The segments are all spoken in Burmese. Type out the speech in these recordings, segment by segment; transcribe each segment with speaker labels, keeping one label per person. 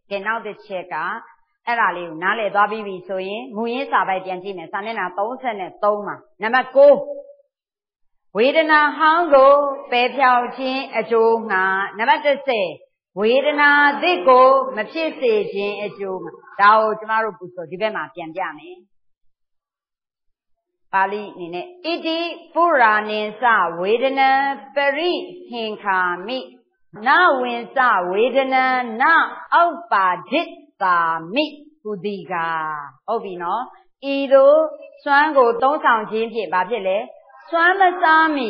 Speaker 1: ကဲနောက်တစ်ချက်ကအဲ့ဒါလေးကိုနားလည်သွားပြီးပြီဆိုရင်မူရင်းစာပိုက်ပြန်ကြည့်မယ်စာမျက်နှာ33မှာနံပါတ်9ဝေဒနာဟောင်းကိုပယ်ဖြောက်ခြင်းအကျိုးငှာနံပါတ်10ဝေဒနာသစ်ကိုမဖြစ်စေခြင်းအကျိုးငှာဒါကိုကျမတို့ပူဆိုဒီဘက်မှာပြန်ပြမယ်ပါဠိအနေနဲ့ဣတိပုရာနိသဝေဒနံပရိဟင်္ခာမိနဝိသဝေဒနံနအောက်ပါဒိတာမိကုတိကာဟုတ်ပြီနော်ဤသို့စွမ်းကိုသုံးဆောင်ခြင်းဖြင့်ဘာဖြစ်လဲစွမ်းမစားမီ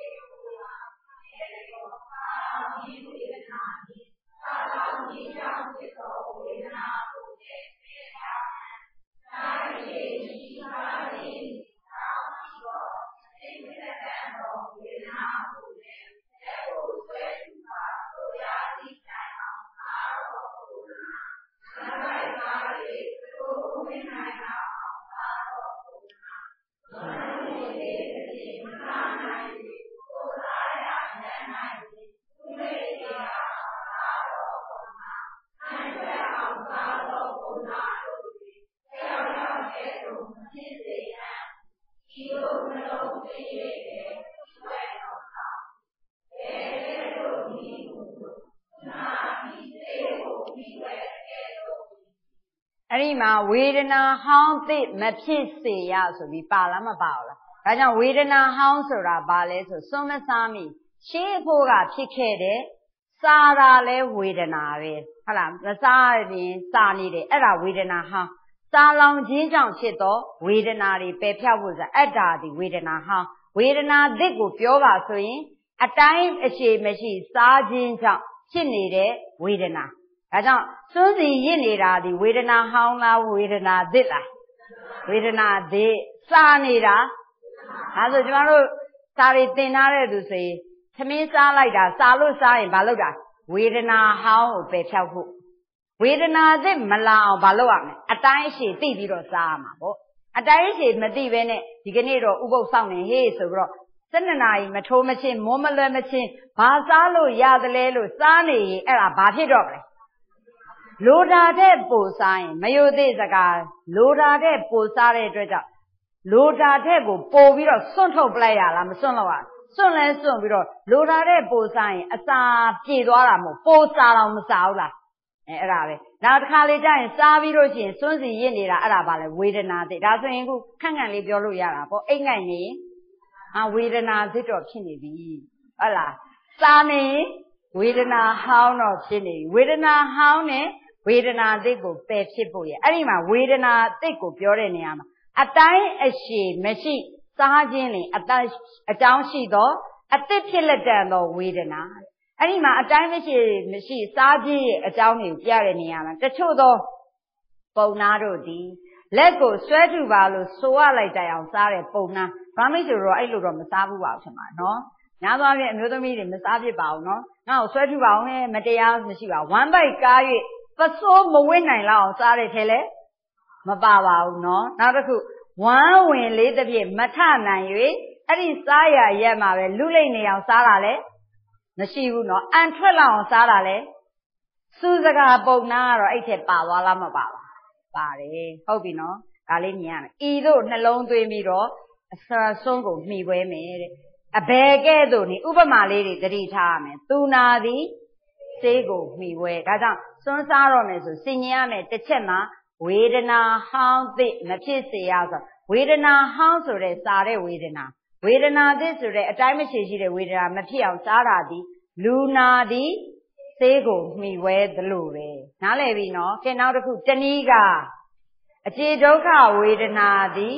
Speaker 1: အဲ့ဒီမှာဝေဒနာဟောင်းသစ်မဖြစ်စေရဆိုပြီးပါလားမပါဘူးလားဒါကြောင့်ဝေဒနာဟောင်းဆိုတာဘာလဲဆိုစွန့်မစားမိရှေးအဖို့ကဖြစ်ခဲ့တဲ့စားတာလဲဝေဒနာပဲဟုတ်လားမစားရင်စားနေတယ်အဲ့ဒါဝေဒနာဟောင်းစားလောင်ခြင်းကြောင့်ဖြစ်သောဝေဒနာတွေပယ်ဖြောက်ဖို့ဆိုအဲ့ဒါဒီဝေဒနာဟောင်းဝေဒနာသစ်ကိုပြောပါဆိုရင်အတိုင်းအရှိမရှိစားခြင်းကြောင့်ဖြစ်နေတဲ့ဝေဒနာဒါကြောင့်စွန်းစီရစ်နေတာဒီဝေဒနာဟောင်းလားဝေဒနာသစ်လားဝေဒနာသစ်စားနေတာဒါဆိုကျမတို့စားတွေသင်ထားတဲ့သူဆိုရင်သမင်းစားလိုက်တာစားလို့စားရင်ဘာလုပ်တာဝေဒနာဟောင်းကိုပယ်ဖြောက်ဖို့ဝေဒနာသစ်မလာအောင်ဘာလုပ်ရမလဲအတိုင်းအရှိသိပြီးတော့စားရမှာပေါ့အတိုင်းအရှိမသိဘဲနဲ့ဒီကနေ့တော့ဥပုသ်ဆောင်နေဟေးဆိုပြီးတော့12နာရီမထိုးမချင်းမိုးမလွယ်မချင်းဘာစားလို့ရတယ်လဲလို့စားနေရင်အဲ့ဒါဘာဖြစ်တော့မလဲလိုတာတဲ့ပိုစားရင်မယိုသေးစကားလိုတာတဲ့ပိုစားတဲ့အတွက်ကြောင့်လိုတာတဲ့ကိုပိုပြီးတော့စွန့်ထုတ်ပလိုက်ရလားမစွန့်တော့ဘူးစွန့်လဲစွန့်ပြီးတော့လိုတာတဲ့ပိုစားရင်အစာပြေသွားတာမဟုတ်ပိုစားတော့မစားဘူးလားအဲ့ဒါပဲနောက်တစ်ခါလေကြာရင်စားပြီးလို့ရှိရင်စွန့်စီရစ်နေတာအဲ့ဒါပါလေဝေဒနာသစ်ဒါဆိုရင်ခုခန့်ခန့်လေးပြောလို့ရတာပေါ့အိတ်ငိုက်နေဝေဒနာသစ်တော့ဖြစ်နေပြီဟုတ်လားစားနေဝေဒနာဟောင်းတော့ဖြစ်နေပြီဝေဒနာဟောင်းနဲ့ဝေဒနာသစ်ကိုပယ်ဖြစ်ဖို့ရအဲ့ဒီမှာဝေဒနာသစ်ကိုပြောတဲ့နေရာမှာအတိုင်းအရှိမရှိစားခြင်းလေအကြောင်းရှိသောအသစ်ဖြစ်လက်တန်သောဝေဒနာအဲ့ဒီမှာအတိုင်းမရှိစားခြင်းရဲ့အကြောင်းကိုပြတဲ့နေရာမှာတချို့သောပုံနာတို့ဒီလက်ကိုဆွဲထုပါလို့ဆိုရလိုက်ကြအောင်စားတဲ့ပုံနာဘာမိတ်ဆိုတော့အဲ့လိုတော့မစားဘူးပါဘူးထင်ပါနော်ညာသွားပြင်အမျိုးသမီးတွေမစားဖြစ်ပါဘူးနော်ငါ့ကိုဆွဲထုပါအောင်ဟဲ့မတရားမရှိပါဝမ်းပိုက်ကား၍ပစိုးမဝင့်နိုင်လောက်အောင်စားတဲ့ထဲလဲမပါပါဘူးနော်နောက်တစ်ခုဝမ်းဝင်လေးတစ်ပြည့်မထနိုင်၍အဲ့ဒီစားရရက်မှာပဲလူလိမ့်နေအောင်စားတာလဲမရှိဘူးနော်အန်ထွက်လောက်အောင်စားတာလဲစူးစကားပုံနာကတော့အဲ့ထက်ပါသွားလားမပါဘူးပါတယ်ဟုတ်ပြီနော်ဒါလေးမြင်ရမယ်ဤတို့နှလုံးသွင်းပြီးတော့အစာဆုံးကိုမှီပွဲမယ်တဲ့အဘယ်ကဲ့သို့နေဥပမာလေးတွေသတိထားရမယ်သူနာသည်စေးကိုမှီပွဲဒါကြောင့်စွန်းစားတော့မယ်ဆိုစင်ញင်ရမယ်တစ်ချက်မှာဝေဒနာဟောင်းသစ်မဖြစ်စေရဆိုဝေဒနာဟောင်းဆိုတဲ့စားတဲ့ဝေဒနာဝေဒနာသစ်ဆိုတဲ့အတိုင်းမရှိရှိတဲ့ဝေဒနာမဖြစ်အောင်စားတာဒီလူနာသည်စေးကိုမှီဝဲသလိုပဲနားလည်ပြီနော်ကဲနောက်တစ်ခုတနည်းကအကျေဒုက္ခဝေဒနာသည်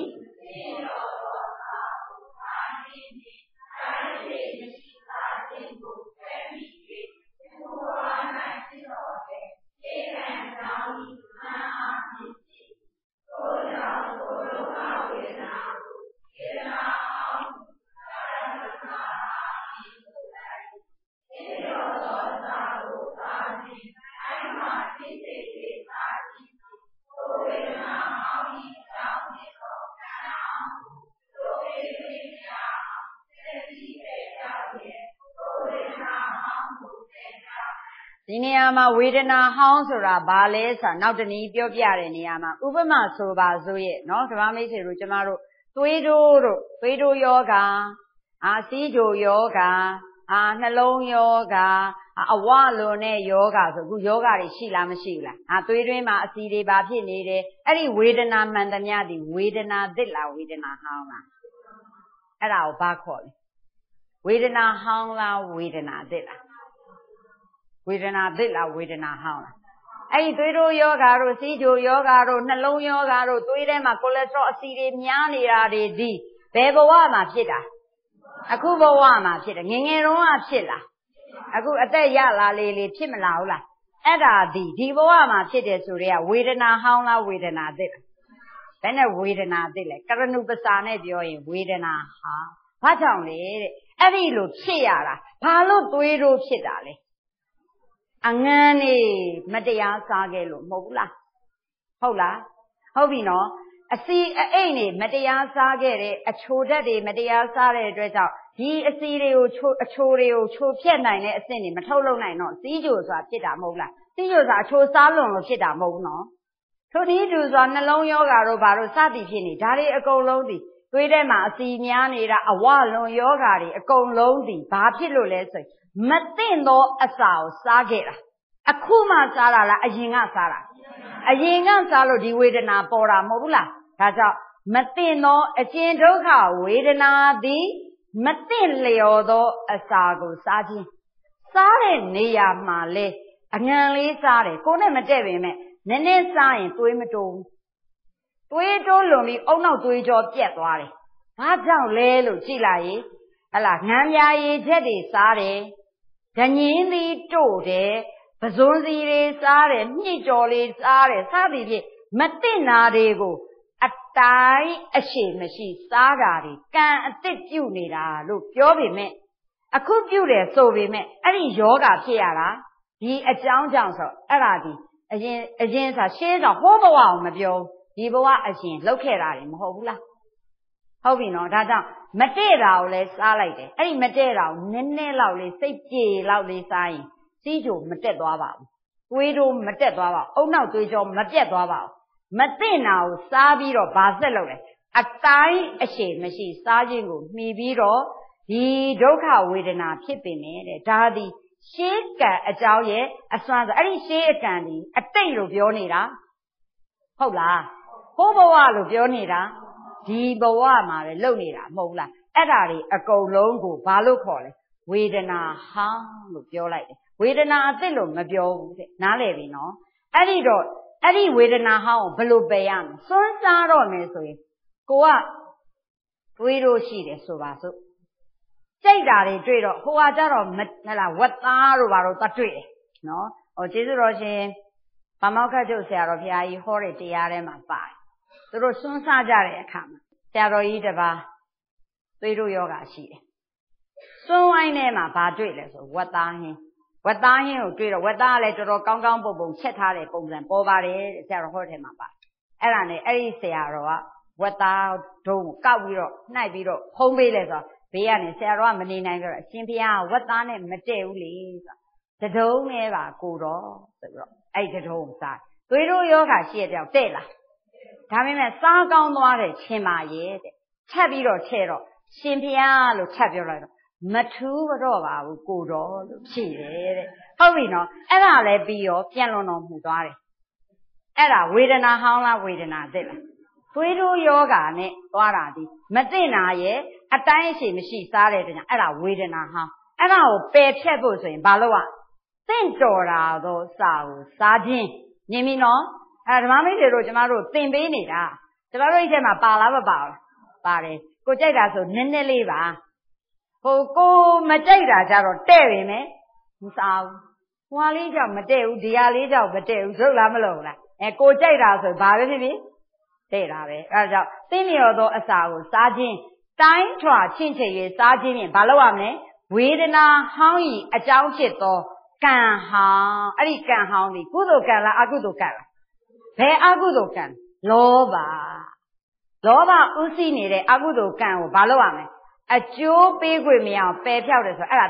Speaker 1: ဒီနေရာမှာဝေဒနာဟောင်းဆိုတာဘာလဲဆိုတာနောက်တနည်းပြောပြတဲ့နေရာမှာဥပမာဆိုပါစို့ရဲ့နော်ဓမ္မမိတ်ဆွေတို့ကျမတို့သွေးတိုးယောဂစီးကြိုယောဂနှလုံးယောဂအဝလွန်တဲ့ယောဂဆိုအခုယောဂတွေရှိလားမရှိဘူးလားသွေးတွင်းမှာအဆီတွေဘာဖြစ်နေတယ်အဲ့ဒီဝေဒနာမှန်သမျှဒီဝေဒနာသစ်လားဝေဒနာဟောင်းလားအဲ့ဒါကိုဘာခေါ်လဲဝေဒနာဟောင်းလားဝေဒနာသစ်လားဝေဒနာသစ်လားဝေဒနာဟောင်းလားအဲ့ဒီသွေးတိုးယောဂါတို့စီးကြိုယောဂါတို့နှလုံးယောဂါတို့သွေးထဲမှာကိုလက်စထရောအဆီတွေများနေတာတွေဒီဘယ်ဘဝမှာဖြစ်တာအခုဘဝမှာဖြစ်တယ်ငယ်ငယ်တုန်းကဖြစ်လားအခုအသက်ရလာလေဖြစ်မလာဘူးလားအဲ့ဒါဒီဘဝမှာဖြစ်တယ်ဆိုတော့ဝေဒနာဟောင်းလားဝေဒနာသစ်လားဘယ်နဲ့ဝေဒနာသစ်လဲကရဏုပစာနဲ့ပြောရင်ဝေဒနာဟာဘာကြောင့်လဲတဲ့အဲ့ဒီလိုဖြစ်ရတာဘာလို့သွေးတိုးဖြစ်တာလဲအငန်းနေမတရားစားခဲ့လို့မဟုတ်ဘူးလားဟုတ်လားဟုတ်ပြီနော်အစီအိတ်နေမတရားစားခဲ့တဲ့အချိုဓာတ်တွေမတရားစားတဲ့အတွက်ကြောင့်ဒီအစီတွေကိုအချိုတွေကိုချိုဖြက်နိုင်တဲ့အဆင့်တွေမထုတ်လုပ်နိုင်တော့စီးကြိုဆိုတာဖြစ်တာမဟုတ်လားစီးကြိုဆိုတာအချိုစားလွန်လို့ဖြစ်တာမဟုတ်ဘူးနော်ထို့နည်းတူဆိုတာနှလုံးယောဂါတို့ဘာတို့စသည်ဖြစ်နေဒါတွေအကုန်လုံးဒီသွေးထဲမှာအစီများနေတာအဝလွန်ယောဂါတွေအကုန်လုံးဒီဘာဖြစ်လို့လဲဆိုရင်မသိသောအစာကိုစားခဲ့တာအခုမှစားတာလားအရင်ကစားတာအရင်ကစားလို့ဒီဝေဒနာပေါ်တာမဟုတ်ဘူးလားဒါကြောင့်မသိသောအကျဉ်ဒုက္ခဝေဒနာသည်မသိလျော်သောအစာကိုစားခြင်းစားတဲ့နေရာမှာလေအငံလေးစားတယ်ကိုနဲ့မတည့်ပေမဲ့နည်းနည်းစားရင်သွေးမတိုးဘူးသွေးတိုးလွန်ပြီးအုံနောက်သွေးကြောပြက်သွားတယ်ဘာကြောင့်လဲလို့ကြည့်လိုက်ရင်ဟလာငံပြာရည်ချက်တွေစားတယ်ဒညင်းသီးတို့တယ်ပဇွန်စီတွေစားတယ်မြင့်ကြော်လေးစားတယ်စသည်ဖြင့်မသိနာတွေကိုအတိုင်းအရှိမရှိစားတာတွေကံအသစ်ပြုတ်နေတာလို့ပြောပေမဲ့အခုပြုတ်တယ်ဆိုပေမဲ့အဲ့ဒီယောဂဖြစ်ရတာဒီအကြောင်းကြောင့်ဆိုအဲ့ဒါဒီအရင်ဆိုရှေးဆိုဟိုးဘဝအောင်မပြောဒီဘဝအရင်လောက်ခဲ့တာတွေမဟုတ်ဘူးလားဟုတ်ပြီနော်ဒါကြောင့်မတည့်တာကိုလည်းစားလိုက်တယ်အဲ့ဒီမတည့်တာကိုနည်းနည်းလောက်လေးစိတ်ပြေလောက်လေးစားရင်စီးကြိုမတက်သွားပါဘူးသွေးတို့မတက်သွားပါဘူးအုံနောက်သွေးကြောမပြတ်သွားပါဘူးမသိနာကိုစားပြီးတော့ဗာဆက်လုပ်တယ်အတိုင်းအရှိမရှိစားခြင်းကိုမှီပြီးတော့ဒီဒုက္ခဝေဒနာဖြစ်ပင်တဲ့ဒါသည်ရှေးကံအကြောင်းရဲ့အစွမ်းဆိုအဲ့ဒီရှေးအကံဒီအတိတ်လို့ပြောနေတာဟုတ်လားဟိုးဘဝလို့ပြောနေတာဒီဘဝမှာပဲလုပ်နေတာမဟုတ်လားအဲ့ဒါတွေအကုန်လုံးကိုဘာလို့ခေါ်လဲဝေဒနာဟောင်းလို့ပြောလိုက်တယ်ဝေဒနာအသစ်လို့မပြောဘူးတဲ့နားလည်ပြီနော်အဲ့ဒီတော့အဲ့ဒီဝေဒနာဟောင်းကိုဘယ်လိုပယ်ရမလဲစွန့်စားတော့မယ်ဆိုရင်ကိုကတွေးလို့ရှိတယ်ဆိုပါစို့ကြိတ်တာတွေတွေ့တော့ဟိုကကြတော့ဟလာဝက်သားတို့ဘာလို့တတ်တွေ့တယ်နော်ဟိုကျေးဇူးတော်ရှင်ဗမောက္ခကျုပ်ဆရာတော်ဘုရားကြီးဟောတဲ့တရားထဲမှာပါတယ်သူတို့စွန့်စားကြတဲ့အခါမှာဆရာတော်ကြီးတစ်ပါးသွေးတို့ယောဂရှိတယ်စွန့်ဝိုင်းထဲမှာဘာတွေ့လဲဆိုဝက်သားဟင်းကိုတွေ့တော့ဝက်သားကလည်းတော်တော်ကောင်းကောင်းပုံချက်ထားတဲ့ပုံစံပေါ်ပါတယ်တဲ့ဆရာတော်ဟောထဲမှာပါအဲ့ဒါနဲ့အဲ့ဒီဆရာတော်ကဝက်သားဒုံကိုကောက်ပြီးတော့နှိုက်ပြီးတော့ဖုံးပေးလဲဆိုတော့ဘေးကနေဆရာတော်ကမနေနိုင်ကြတော့အရှင်ဘုရားဝက်သားနဲ့မတည့်ဘူးလေဆိုတဒုံနဲ့ပါကိုတော့ဆိုပြီးတော့အဲ့ဒီတဒုံကိုစားသွေးတို့ယောဂရှိတဲ့တောင်တဲ့လားဒါပေမဲ့စားကောင်းသွားတဲ့ရှင်ပါရဲ့တဲ့ချက်ပြီးတော့ချဲ့တော့ရှင်ဘုရားလို့ချက်ပြောလိုက်တော့မထူးတော့ပါဘူးကိုတော်လို့ဖြေတယ်တဲ့ဟုတ်ပြီနော်အဲ့ဒါလည်းပြီးရောပြန်လွန်တော်မူသွားတယ်အဲ့ဒါဝေဒနာဟောင်းလားဝေဒနာသစ်လားသွေးတိုးယောဂနဲ့သွားတာဒီမသိနာရဲ့အတိုင်းအရှိမရှိစားတဲ့တည်းအဲ့ဒါဝေဒနာဟောင်းအဲ့ဒါကိုပယ်ဖြတ်ဖို့ဆိုရင်ဘာလို့อ่ะသင့်တော်တာသောစာကိုစားခြင်းမြင်ပြီနော်အဲ့ဓမ္မမိတ်တွေတို့ကျမတို့သင်ပေးနေတာကျမတို့အိတ်ထဲမှာပါလားမပါဘူးပါတယ်ကိုကြိုက်တာဆိုနည်းနည်းလေးပါဟိုကိုမကြိုက်တာကြတော့တဲ့ပြီမယ်မစားဘူးဟွာလေးကြောင့်မတဲ့ဘူးဒီဟာလေးကြောင့်မတဲ့ဘူးဟုတ်လားမလို့လားကိုကြိုက်တာဆိုဘာပဲဖြစ်ဖြစ်တဲ့တာပဲအဲဒါကြောင့်သင်လျော်သောအစာကိုစားခြင်းတိုင်းထွာချင့်ချင်ရေးစားခြင်းဖြင့်ဘာလုပ်ရမလဲဝေဒနာဟောင်းဤအကြောင်းဖြစ်သောကံဟောင်းအဲ့ဒီကံဟောင်းဒီကုသိုလ်ကံလားအကုသိုလ်ကံလားဘယ်အကုသိုလ်ကံလောဘဥသိနေတဲ့အကုသိုလ်ကံကိုဘာလုပ်ရမလဲအကျိုးပေးခွင့်မရအောင်ပယ်ဖြောက်တယ်ဆိုအဲ့ဒါ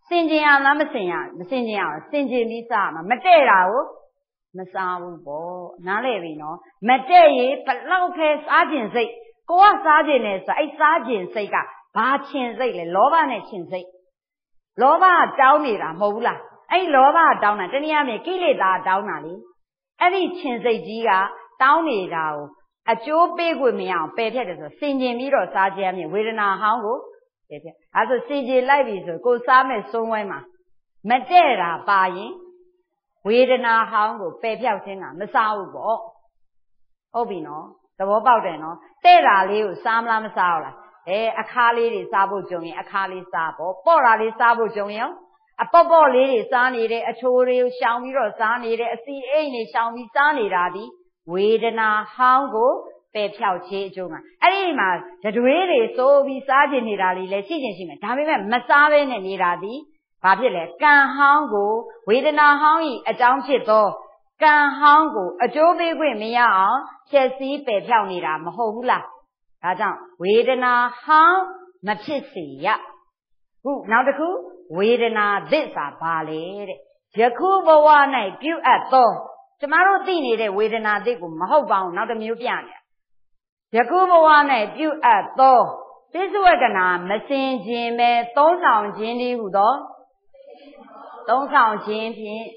Speaker 1: Sinjin la masinya, sinjin, sinjin bisa ma matera o masawu bo. Nale vi no. Materi palau ke sajin sei. Koa sajin ne sa ai sajin sei ka ba chin sei le loba ne chin sei. Loba down nira mho bu la. Ai loba down na taniya me kileta down na le. Ai chin sei ji ka down nira o အကျိုးပေးခွင့်မရအောင်ပယ်ဖြတ်တယ်ဆိုစင်ကျင်ပြီးတော့စားခြင်းအမြင်ဝေဒနာဟောင်းကိုပယ်ဖြတ်အဲဆိုစင်ကျင်လိုက်ပြီဆိုကိုစားမဲ့ဆုံးဝဲမှာမတဲ့တာပါရင်ဝေဒနာဟောင်းကိုပယ်ဖြတ်ခြင်းကမစားဘူးပေါ့ဟုတ်ပြီနော်သဘောပေါက်တယ်နော်တဲ့တာလေးကိုစားမလားမစားဘူးလားအခါလေးတွေစားဖို့ကြုံရင်အခါလေးစားပေါ့ပေါ့တာလေးစားဖို့ကြုံရင်အပေါ့ပေါ့လေးတွေစားနေတယ်အချိုးတွေကိုရှောင်ပြီးတော့စားနေတယ်အစီအိတ်တွေရှောင်ပြီးစားနေတာဒီဝေဒနာဟောင်းကိုပယ်ဖြောက်ခြင်းအကျိုးမှာအဲ့ဒီမှာတွေးတွေစိုးပြီးစားခြင်းနေတာလေးလည်းရှိခြင်းရှိမယ်ဒါပေမဲ့မစားဘဲနဲ့နေတာဒီဘာဖြစ်လဲကံဟောင်းကိုဝေဒနာဟောင်းဤအကြောင်းဖြစ်သောကံဟောင်းကိုအကျိုးပေးခွင့်မရအောင်ဖြည့်ဆည်းပယ်ဖြောက်နေတာမဟုတ်ဘူးလားဒါကြောင့်ဝေဒနာဟောင်းမဖြစ်စေရခုနောက်တစ်ခုဝေဒနာသစ္စာဘာလဲတဲ့ယခုဘဝ၌ပြုအပ်သောကျမတို့သိနေတဲ့ဝေဒနာသစ်ကိုမဟုတ်ပါဘူးနောက်တစ်မျိုးပြနေယခုဘဝ၌ပြုအပ်သောသစ္စာဝကနာမစင်ခြင်းပဲသုံးဆောင်ခြင်းတည်းဟုသောသုံးဆောင်ခြင်းဖြင့်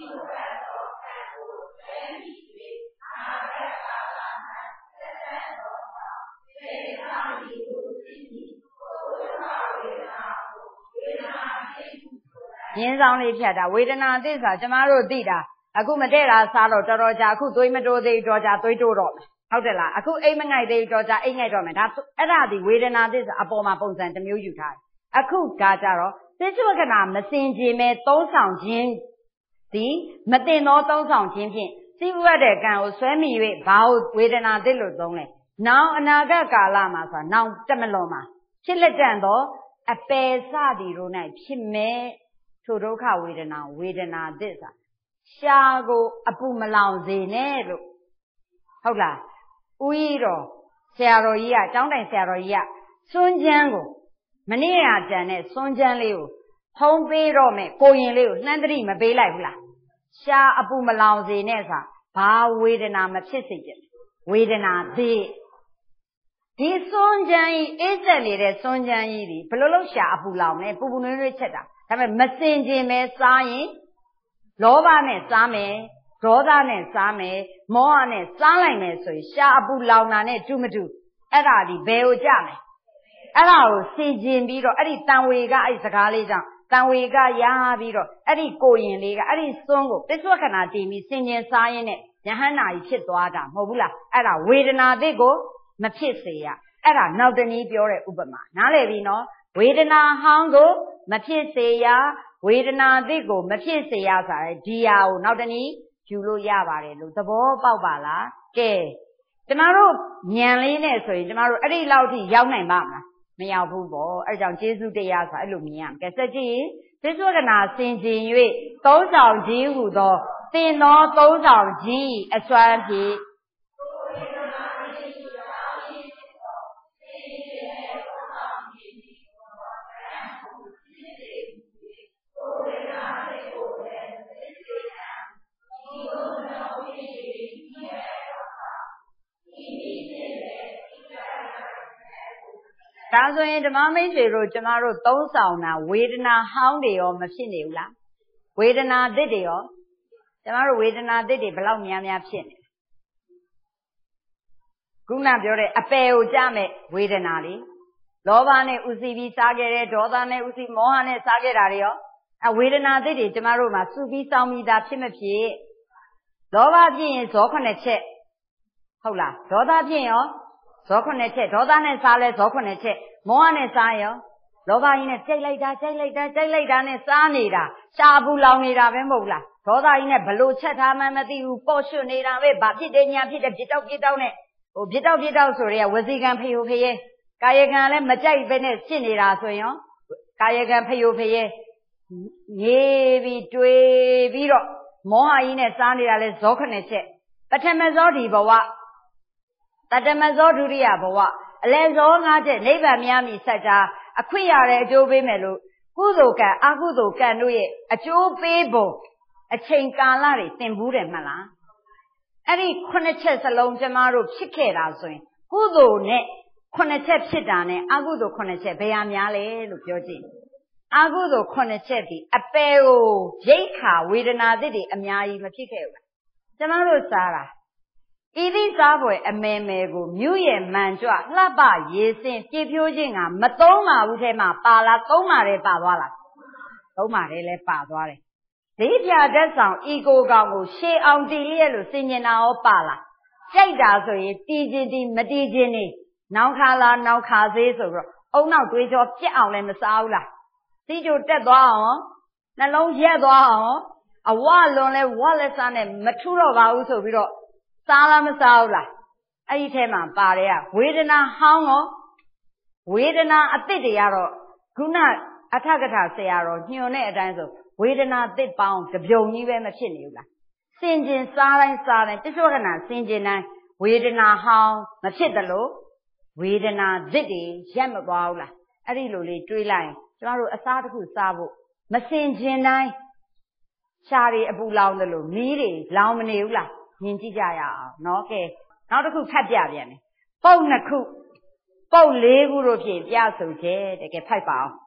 Speaker 1: ရင်းဆောင်လေးဖြတ်တာဝေဒနာသစ္စာကျမတို့သိတာအခုမတဲ့တာစားတော့တော်တော်ကြာအခုသွေးမတိုးသေးတော်ကြာသွေးတိုးတော့မယ်ဟုတ်တယ်လားအခုအိမ်မငိုက်သေးတော်ကြာအိမ်ငိုက်တော့မယ်ဒါအဲ့ဒါဒီဝေဒနာသစ္စာအပေါ်မှာပုံစံတစ်မျိုးယူထားတယ်အခုကကြတော့သစ္စာဝကနာမစင်ကြင်မဲ့သုံးဆောင်ခြင်းဒီမတင်သောသုံးဆောင်ခြင်းဖြင့်စိဝတ်တဲ့ကံကိုဆွဲမိ၍ဘာကိုဝေဒနာသစ်လို့သုံးလဲနောင်အနာဂတ်ကာလမှာဆိုတာနောင်တမလွန်မှာဖြစ်လက်တန်သောအပယ်စသည်တို့၌ဖြစ်မဲ့ထိုဒုက္ခဝေဒနာသစ္စာရှားကိုအပူမလောင်စေနဲ့လို့ဟုတ်လားဦးကြီးတော်ဆရာတော်ကြီးကကျောင်းတိုင်ဆရာတော်ကြီးကစွန်းချမ်းကိုမနေ့ကကြံတဲ့စွန်းချမ်းလေးကိုဖုံးပေးတော့မယ်ကိုရင်လေးကိုနှမ်းတတိမပေးလိုက်ဘူးလားရှားအပူမလောင်စေနဲ့ဆိုတာဘာဝေဒနာမဖြစ်စေချင်ဝေဒနာသည်ဒီစွန်းချမ်းကြီးအေးဆက်နေတဲ့စွန်းချမ်းကြီးဒီဘယ်လိုလုပ်ရှားအပူလောင်လဲပူပူနွေးနွေးချက်တာဒါပေမဲ့မစင်ကျင်ပဲစားရင်လောဘနဲ့စားမယ်ဒေါသနဲ့စားမယ်မောဟနဲ့စားလိုက်မယ်ဆိုရင်ရှားအပူလောင်တာနဲ့တူမတူအဲ့ဒါဒီဘယ်ကိုကြမယ်အဲ့ဒါကိုစီကျင်ပြီးတော့အဲ့ဒီတန်ဝေကအဲ့ဒီစကားလေးကြောင့်တန်ဝေကရပြီးတော့အဲ့ဒီကိုရင်လေးကအဲ့ဒီစွန်းကိုပစ္စုခဏတည်ပြီးစင်ကျင်စားရင်းနဲ့ယဟန္တာကြီးဖြစ်သွားတာမဟုတ်ဘူးလားအဲ့ဒါဝေဒနာသစ်ကိုမဖြစ်စေရအဲ့ဒါနောက်တနည်းပြောတဲ့ဥပမာနားလည်ပြီနော်ဝေဒနာဟောင်းကိုမဖြစ်စေရဝေဒနာသစ်ကိုမဖြစ်စေရဆိုရဲဒီဟာကိုနောက်တနည်းယူလို့ရပါတယ်လို့သဘောပေါက်ပါလားကဲကျမတို့ဉာဏ်လေးနဲ့ဆိုရင်ကျမတို့အဲ့ဒီလောက်ထိရောက်နိုင်ပါမလားမရောက်ဘူးပေါ့အဲ့ကြောင့်ကျေးဇူးတရားဆိုအဲ့လိုမြင်ရမယ်ကဲစက်ကြည့်သစ္စာကနာစင်ကြင်၍သုံးဆောင်ခြင်းဟူသောသင်သောသုံးဆောင်ခြင်းအစွမ်းဖြင့်ဒါဆိုရင်ဓမ္မမိတ်ဆွေတို့ကျမတို့သုံးဆောင်တာဝေဒနာဟောင်းတွေရောမဖြစ်နေဘူးလားဝေဒနာသစ်တွေရောကျမတို့ဝေဒနာသစ်တွေဘယ်လောက်များများဖြစ်နေခုနပြောတဲ့အပယ်ကိုကြမဲ့ဝေဒနာလေလောဘနဲ့ဥစီပြီးစားခဲ့တဲ့ဒေါသနဲ့ဥစီမောဟနဲ့စားခဲ့တာတွေရောဝေဒနာသစ်တွေကျမတို့မှာစုပြီးစောင်းပြီးသားဖြစ်မဖြစ်လောဘဖြစ်ရင်ဇော9ချက်ဟုတ်လားဒေါသဖြစ်ရောဇော9ချက်ဒေါသနဲ့စားလဲဇော9ချက်မောဟနဲ့စားရောလောဘကြီးနဲ့ကြိတ်လိုက်တာနဲ့စားနေတာရှားဘူးလောင်နေတာပဲမဟုတ်လားဒေါသကြီးနဲ့ဘလို့ချက်ထားမှမသိဘူးပေါ့ရွှွနေတာပဲဘာဖြစ်တယ်ညာဖြစ်တယ်ပြစ်တောက်နဲ့ဟိုပြစ်တောက်ဆိုရဲဝစီကံဖယိုဖယဲကာယကံလည်းမကြိုက်ပဲနဲ့ဖြစ်နေတာဆိုရင်ကာယကံဖယိုဖယဲငေးပြီးတွေးပြီးတော့မောဟကြီးနဲ့စားနေတာလဲဇော9ချက်ပထမဇောဒီဘဝတတမဇောဒုတိယဘဝအလယ်ဇော5ချက်နိဗ္ဗာန်များမိစัจ जा အခွင့်ရတဲ့အကျိုးပေးမယ်လို့ကုသိုလ်ကံအကုသိုလ်ကံတို့ရဲ့အကျိုးပေးဖို့အချိန်ကာလတွေသင်ဘူးတယ်မလားအဲ့ဒီ9ချက်စလုံးကျမတို့ဖြစ်ခဲ့တာဆိုရင်ကုသိုလ်နဲ့9ချက်ဖြစ်တာနဲ့အကုသိုလ်9ချက်ဘယ်ဟာများလဲလို့ပြောကြည့်အကုသိုလ်9ချက်ဒီအပယ်ကိုရိတ်ခါဝေဒနာသစ်တွေအများကြီးမဖြစ်ခဲ့ဘူးလားကျမတို့စားတာဤသည့်စားပွဲအမဲမဲကိုမြူးရဲ့မှန်ကြွလှပရေးစင်ပြည့်ဖြိုးခြင်းကမသုံးပါဘူးထဲမှာပါလားသုံးပါတယ်ပါသွားလားသုံးပါတယ်လဲပါသွားတယ်ဈေးပြတတ်ဆောင်ဤကိုကောင်ကိုရှေးအောင်တည်လျက်လို့စင်ကျင်တာရောပါလားကြိုက်တာဆိုရင်တီးခြင်းတီးမတီးခြင်းနေနောက်ခါလားနောက်ခါသေးဆိုပြီးတော့အုံနောက်တွေးကြောပြက်အောင်လည်းမစားဘူးလားစီးကြိုတက်သွားအောင်နှလုံးရက်သွားအောင်အဝလွန်လဲဝလက်စားနဲ့မထုတော့ပါဘူးဆိုပြီးတော့စားလားမစားဘူးလားအဲ့ဒီထဲမှာပါတယ်ကဝေဒနာဟောင်းရောဝေဒနာအသစ်တွေကတော့ခုနအထကထာဆရာတော်ညွှန်တဲ့အတိုင်းဆိုဝေဒနာသစ်ပေါင်းတပြုံကြီးပဲမဖြစ်နေဘူးလားစင်ကျင်စားတိုင်းစားတိုင်းတိစ္ဆောကနာစင်ကျင်တိုင်းဝေဒနာဟောင်းမဖြစ်တယ်လို့ဝေဒနာသစ်တွေရက်မသွားဘူးလားအဲ့ဒီလိုလေးတွေးလိုက်ရင်ကျမတို့အစားတစ်ခုစားဖို့မစင်ကျင်တိုင်းရှားတွေအပူလောင်တယ်လို့မီးတွေလောင်မနေဘူးလားမြင်ကြည့်ကြရအောင်နော်ကဲနောက်တစ်ခုဖတ်ပြပြန်မယ်ပုတ်2ခုပုတ်4ခုတို့ဖြင့်ပြဆိုခြင်းတကယ်ဖိုက်ပါအောင်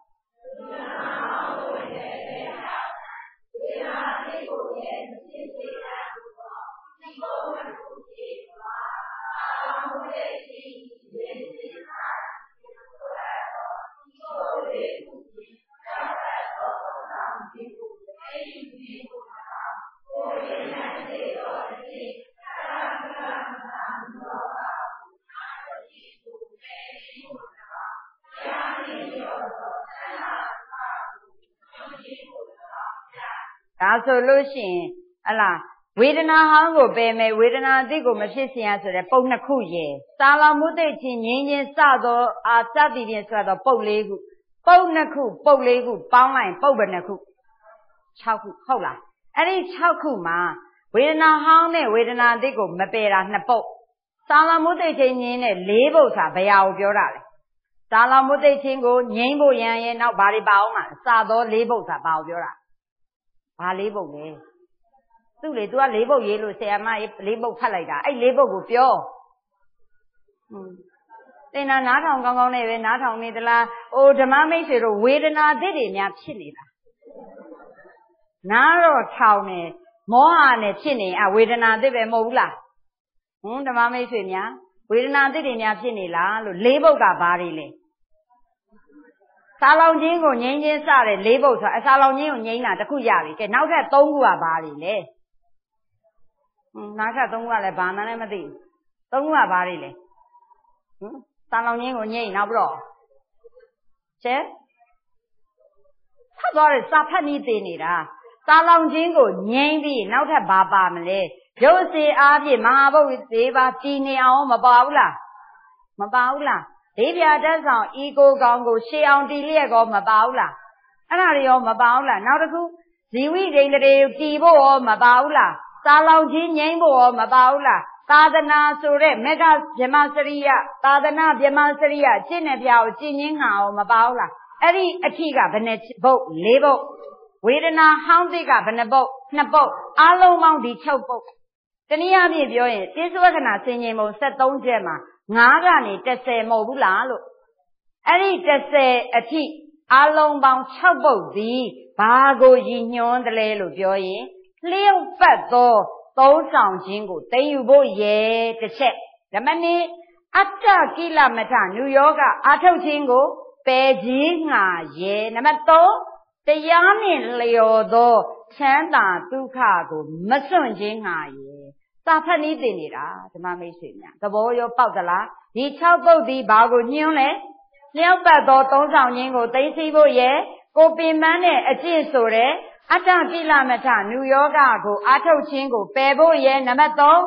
Speaker 1: ဒါဆိုလို့ရှိရင်ဟလာဝေဒနာဟောင်းကိုပယ်မယ်ဝေဒနာအသစ်ကိုမဖြစ်စေရဆိုတဲ့ပုံ2ခုရယ်သာလမှုသိချင်းငြင်းချင်းစသောစသည်ဖြင့်ဆိုတော့ပုံ4ခုပုံ2ခုပုံ4ခုပေါင်းလိုက်ပုံဘယ်နှခု6ခုဟုတ်လားအဲ့ဒီ6ခုမှာဝေဒနာဟောင်းနဲ့ဝေဒနာအသစ်ကိုမပယ်တာ2ပုတ်သာလမှုသိချင်းငြင်းနဲ့4ပုတ်ဆိုတာဘယ်ဟာကိုပြောတာလဲသာလမှုသိချင်းကိုငြင်းဖို့ရန်ရဲ့နောက်ဘာတွေပါအောင်မှာစသော4ပုတ်ဆိုတာဘာကိုပြောတာဘာ4ပုတ်လဲသူ့လေ तू က4ပုတ်ရေးလို့ဆရာမ4ပုတ်ဖတ်လိုက်တာအဲ့4ပုတ်ကိုပြောသင်္နာနားထောင်ကောင်းကောင်းနဲ့ပဲနားထောင်နေသလားအိုဓမ္မမိတ်ဆွေတို့ဝေဒနာသစ်တွေများဖြစ်နေတာနားတော့ထောင်နေမောဟနဲ့ဖြစ်နေဝေဒနာသစ်ပဲမဟုတ်ဘူးလားဓမ္မမိတ်ဆွေများဝေဒနာသစ်တွေများဖြစ်နေလားလို့4ပုတ်ကဘာတွေလဲစာလောင်ခြင်းကိုငြိမ်းချင်းစတဲ့4ပုတ်ဆိုတာအစာလောင်ခြင်းကိုငြိမ်းတာတစ်ခုရပြီကဲနောက်ထပ်3ခုကဘာတွေလဲနောက်ထပ်3ခုကလည်းဘာမှလည်းမသိဘူး3ခုကဘာတွေလဲစာလောင်ခြင်းကိုငြိမ်းနောက်ပြီးတော့ကျဲဖတ်သွားတယ်စာဖတ်နည်းသိနေတာစာလောင်ခြင်းကိုငြိမ်းပြီးနောက်ထပ်ဘာပါမလဲရုပ်စေအားဖြင့်မဟာဘုတ်4ပါးတည်နေအောင်မပါဘူးလားမပါဘူးလားဒေပြတတ်ဆောင်ဤကိုကောင်ကိုရှေးအောင်တည်လျက်ကောမပါဘူးလားအဲ့ဒါတွေရောမပါဘူးလားနောက်တစ်ခုဇီဝိဒိဋ္ဌတွေတည်ဖို့ရောမပါဘူးလားစာလောင်ခြင်းငြိမ်းဖို့ရောမပါဘူးလားသာသနာဆိုတဲ့မေဃဗြဟ္မစရိယသာသနာဗြဟ္မစရိယကျင့်တဲ့ပြာကိုကျင့်ရင်းငါရောမပါဘူးလားအဲ့ဒီအထိကဘယ်နှဘုတ်4ဘုတ်ဝေဒနာဟောင်းသိကဘယ်နှဘုတ်2ဘုတ်အားလုံးပေါင်းဒီ6ဘုတ်တနည်းအားဖြင့်ပြောရင်တိစ္ဆဝကနာဆင်ញင်ပုံ73ချက်မှာ9ကနေ10မဟုတ်ဘူးလားလို့အဲ့ဒီ10အထိအားလုံးပေါင်း6ပုဒ်သည်ဘာကိုရည်ညွှန်းတယ်လဲလို့ပြောရင်လျှောက်ပတ်သောသုံးဆောင်ခြင်းကိုသိယူဖို့ရဲ့တစ်ချက်ဓမ္မနည်းအတ္တကိလမထနုယောဂအာထုတ်ခြင်းကိုပယ်ခြင်းငါရဲ့နံပါတ်3တရားနှင့်လျော်သောချမ်းသာဒုက္ခကိုမစွန့်ခြင်းငါရဲ့စာဖတ်နည်းသိနေတာဓမ္မမိတ်ဆွေများသဘောရောပေါက်သလားဒီ6ပုဒ်ဒီဘာကိုညွှန်းလဲလျှောက်ပတ်သောသုံးဆောင်ခြင်းကိုသိသိဖို့ရဲ့ကိုပင်ပန်းတဲ့အကျင့်ဆိုတဲ့အတ္တကိလမထနုယောဂကိုအာထုတ်ခြင်းကိုပယ်ဖို့ရဲ့နံပါတ်3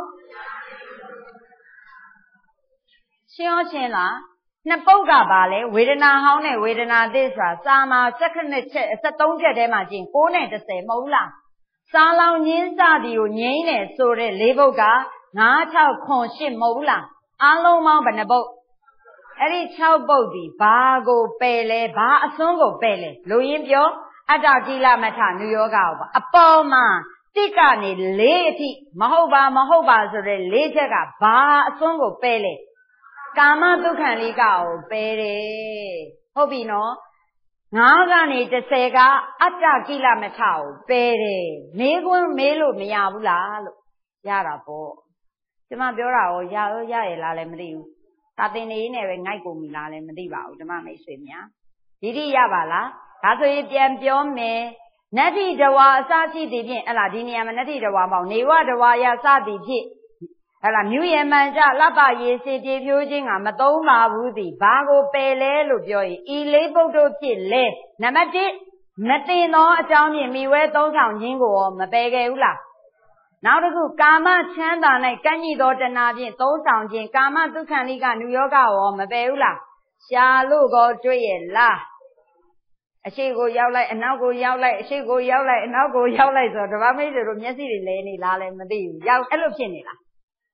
Speaker 1: ရှင်းအောင်ရှင်းလားနှစ်ပုဒ်ကပါလဲဝေဒနာဟောင်းနဲ့ဝေဒနာသစ်ဆိုတာစာမှာ73ချက်ထဲမှာကျင်9နဲ့10မဟုတ်လားစာလောင်ခြင်းစသည်ကိုငြိမ်းတယ်ဆိုတဲ့4ပုဒ်က9 6 9 8မဟုတ်လားအားလုံးပေါင်းဘယ်နှပုဒ်အဲ့ဒီ6ပုဒ်ဒီဘာကိုပယ်လဲဘာအစွန်းကိုပယ်လဲလူရင်းပြောအတ္တကိလမထနုယောဂကိုပေါ့အပေါ်မှာတိကနေ4အထိမဟုတ်ပါဆိုတဲ့4ချက်ကဘာအစွန်းကိုပယ်လဲကာမဒုက္ခလိကကိုပယ်တယ်ဟုတ်ပြီနော်9ကနေ10ကအတ္တကိလမထကိုပယ်တယ်မေးခွန်းမေးလို့မရဘူးလားလို့ရတာပေါ့ကျမပြောတာရောရရဲ့လားလည်းမသိဘူးသာသင်နေနဲ့ပဲငိုက်ကုန်ပြီလားလည်းမသိပါဘူးဓမ္မမိတ်ဆွေများဒီတိရပါလားဒါဆိုရင်ပြန်ပြောမယ်နတ္ထိတဝါအစရှိသည်ဖြင့်အဲ့လားဒီနေရာမှာနတ္ထိတဝါပေါ့နေဝတဝါယစသည်ဖြင့်အဲ့လားမြူရမှန်ကြလပ္ပရေစီပြေဖြိုးခြင်းကမသုံးပါဘူးသည်ဘာကိုပယ်လဲလို့ပြောရင်ဤလေးပုဒ်တို့ဖြစ်လဲနံပါတ်1မတင်သောအကြောင်းဖြင့်မိဝဲသုံးဆောင်ခြင်းကိုမပယ်ခဲ့ဘူးလားနောက်တစ်ခုကာမချမ်းသာ၌ကန့်ညိသောတဏှာဖြင့်သုံးဆောင်ခြင်းကာမဒုက္ခလိကနုယောဂရောမပယ်ဘူးလားရှာလို့ကိုတွေ့ရဲ့လားအရှိကိုရောက်လိုက်အနောက်ကိုရောက်လိုက်အရှိကိုရောက်လိုက်အနောက်ကိုရောက်လိုက်ဆိုတော့ဓမ္မမိတ်ဆွေတို့မျက်စိတွေလဲနေလားလည်းမသိဘူးရောက်အဲ့လိုဖြစ်နေလား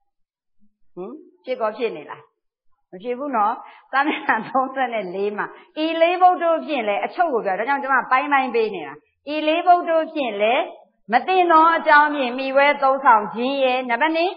Speaker 1: ဖြစ်နေလားမဖြစ်ဘူးနော်သာမဏ34မှာဤလေးဘုဒ္ဓဖြင့်လဲအချုပ်ကိုပြောဒါကြောင့်ကျွန်မပိုင်းပေးနေတာဤလေးဘုဒ္ဓဖြင့်လဲမသိသောအကြောင်းဖြင့်မိဝဲသုံးဆောင်ခြင်းရဲ့နံပါတ်2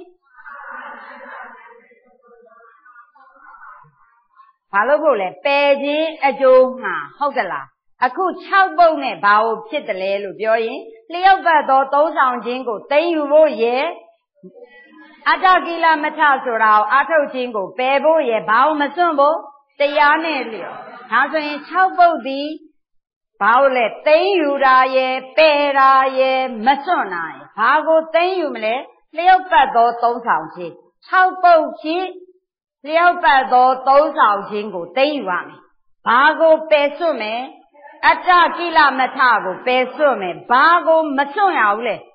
Speaker 1: ဘာလို့ဖို့လဲပယ်ခြင်းအကျိုးမှာဟုတ်ကလားအခု6ပုဒ်နဲ့ဘာကိုဖြစ်တယ်လဲလို့ပြောရင်လျောက်ပတ်သောသုံးဆောင်ခြင်းကိုသိမ်းယူဖို့ရဲ့အတ္တကိလမထဆိုတာကိုအာထုတ်ခြင်းကိုပယ်ဖို့ရဲ့ဘာကိုမစွန့်ဖို့တရားနဲ့လျော်ဒါဆိုရင်6ပုဒ်သည်ဘာလို့လဲသိမ်းယူတာရဲ့ပယ်တာရဲ့မစွန့်တာရဲ့ဘာကိုသိမ်းယူမလဲလျောက်ပတ်သောသုံးဆောင်ခြင်း6ပုဒ်ဖြင့်လျောက်ပတ်သောသုံးဆောင်ခြင်းကိုသိမ်းယူရမယ်ဘာကိုပယ်စွန့်မယ်အတ္တကိလမထကိုပယ်စွန့်မယ်ဘာကိုမစွန့်ရဘူးလဲ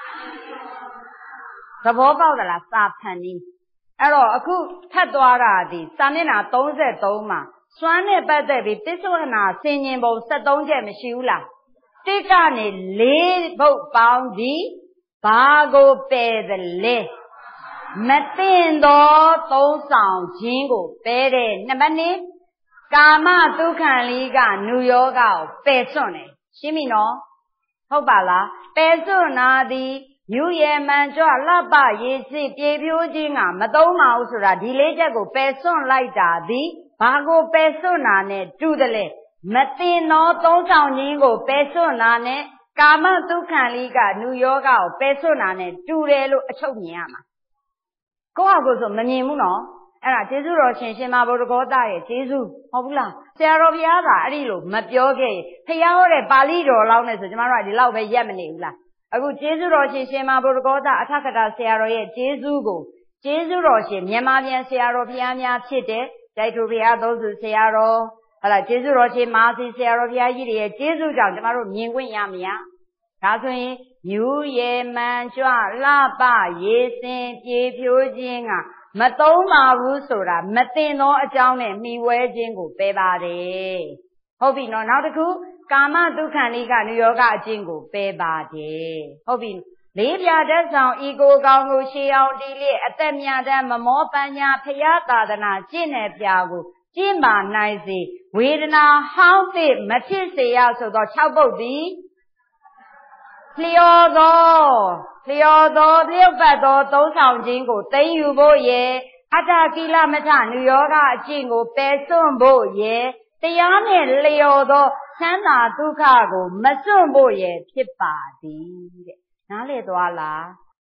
Speaker 1: သဘောပေါက်သလားစာဖန်ကြီးအဲ့တော့အခုထပ်သွားတာဒီစာမျက်နှာ33မှာစွမ်းနဲ့ပတ်သက်ပြီးပစ္စုပ္ပနာဆင်ញင်ပုံ73ချက်မရှိဘူးလားတိကနေ4ဘုတ်ပေါင်းဒီဘာကိုပယ်သလဲမသိသောသုံးဆောင်ခြင်းကိုပယ်တယ်နံပါတ်2ကာမဒုက္ခလိကနုယောဂကိုပယ်စွန့်တယ်ရှင်းပြီနော်ဟုတ်ပါလားပယ်စွန့်နာသည်မြူရမှန်ကြွလှပရေစစ်ပြေဖြိုးခြင်းကမသုံးပါဘူးဆိုတာဒီ4ချက်ကိုပယ်စွန့်လိုက်တာသည်ဘာကိုပယ်စွန့်တာနဲ့တူတယ်လေမသိသောသုံးဆောင်ခြင်းကိုပယ်စွန့်တာနဲ့ကာမဒုက္ခလိကနုယောဂကိုပယ်စွန့်တာနဲ့တူတယ်လို့အချုပ်မြင်ရမှာကိုယ့်ဟာကိုယ်ဆိုမမြင်ဘူးနော်အဲ့ဒါကျေးဇူးတော်ရှင်ရှင်မဗုဒ္ဓဂေါတရဲ့ကျေးဇူးဟုတ်ဘူးလားဆရာတော်ဘုရားသာအဲ့ဒီလိုမပြောခဲ့ဖျားဟောတဲ့ပါဠိတော်လောက်နဲ့ဆိုကျမတို့ကဒီလောက်ပဲရက်မနေဘူးလားအခုကျေးဇူးတော်ရှင်ရှင်မဗုဒ္ဓဂေါတအထကထာဆရာတော်ရဲ့ကျေးဇူးကိုကျေးဇူးတော်ရှင်မြန်မာပြန်ဆရာတော်ဘုရားများဖြစ်တဲ့ဒိုက်ထိုဘုရားသုံးစုဆရာတော်ဟုတ်လားကျေးဇူးတော်ရှင်မာစီဆရာတော်ဘုရားကြီးတွေရဲ့ကျေးဇူးကြောင့်ကျမတို့မြင်ခွင့်ရမရဒါဆိုရင်မြူရမှန်ကြွလှပရေစင်ပြေဖြိုးခြင်းကမသုံးပါဘူးဆိုတာမသိသောအကြောင်းနဲ့မှီဝဲခြင်းကိုပယ်ပါတယ်ဟုတ်ပြီနော်နောက်တစ်ခုကာမဒုက္ခလိကနုယောဂအကျင့်ကိုပယ်ပါတယ်ဟုတ်ပြီလေးပြတတ်ဆောင်ဤကိုကောင်းကိုရှေးအောင်တီးလျက်အသက်မြတ်တတ်မမောပညာဖျားသာသနာကျင့်တဲ့ပြာကိုကျင့်ပါနိုင်စေဝေဒနာဟောင်းသည့်မဖြစ်စေရဆိုသော6ပုဒ်သည်လျော်သောလျောက်ပတ်သောသုံးဆောင်ခြင်းကိုသိမ်းယူဖို့ရဲ့အတ္တကိလမထနုယောဂအကျင့်ကိုပယ်စွန့်ဖို့ရဲ့တရားနဲ့လျော်သောချမ်းသာဒုက္ခကိုမစွန့်ဖို့ရဲ့ဖြစ်ပါသည်တဲ့နားလည်သွားလား